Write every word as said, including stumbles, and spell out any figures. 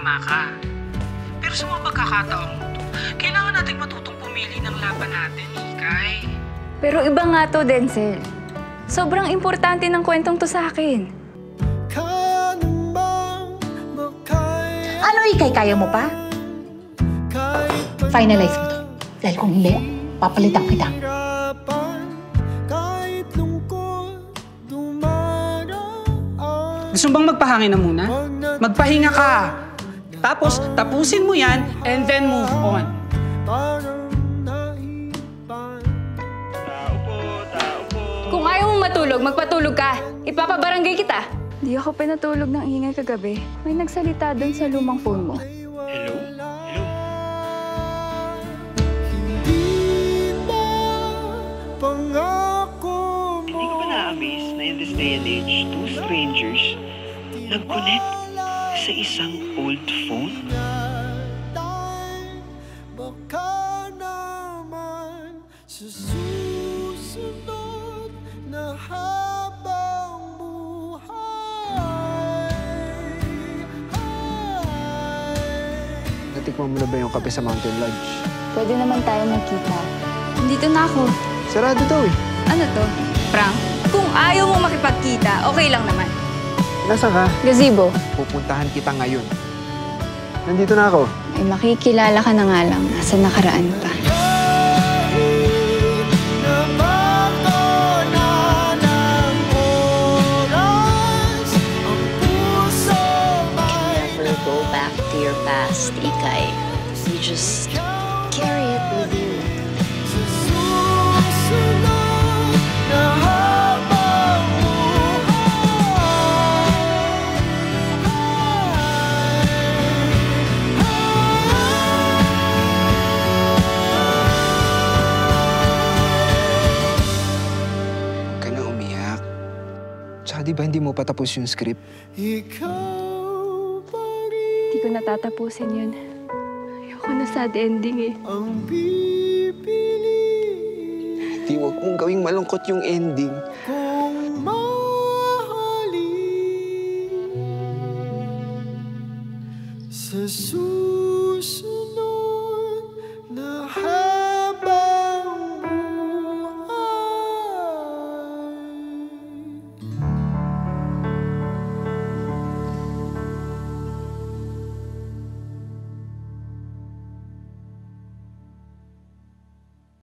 tama ka. Pero sa mga pagkakataong ito, kailangan natin matutong pumili ng laban natin, Ikay. Pero iba nga to, Denzel. Sobrang importante ng kwentong to sa akin. Ano, Ikay? Kaya mo pa? Finalize mo to. Dahil kung hindi, papalitan kita. Gusto bang magpahangin na muna? Magpahinga ka. Tapos, tapusin mo yan and then move on. Kung ayaw mong matulog, magpatulog ka. Ipapabarangay kita. Di ako pinatulog ng ingay kagabi. May nagsalita doon sa lumang phone mo. Hello? Hello? Hindi ko ba na-amaze na in this day and age, two strangers nag-connect sa isang old phone? Baka naman sa susunod na habang buhay. Natikman mo na ba yung kape sa Mountain Lodge? Pwede naman tayo magkita. Nandito na ako. Sarado daw eh. Ano to? Prank? Kung ayaw mong makipagkita, okay lang naman. Nasaan ka? Gazebo. Pupuntahan kita ngayon. Nandito na ako. Ay, makikilala ka na nga lang. Nasa nakaraan pa. Never go back to your past, Ikay. You just carry it with you. Di ba hindi mo patapos yung script? Hindi ko natatapusin yun. Ayoko na sad ending eh. Di, wag mong gawing malungkot yung ending. Kung mahalin sa susunod.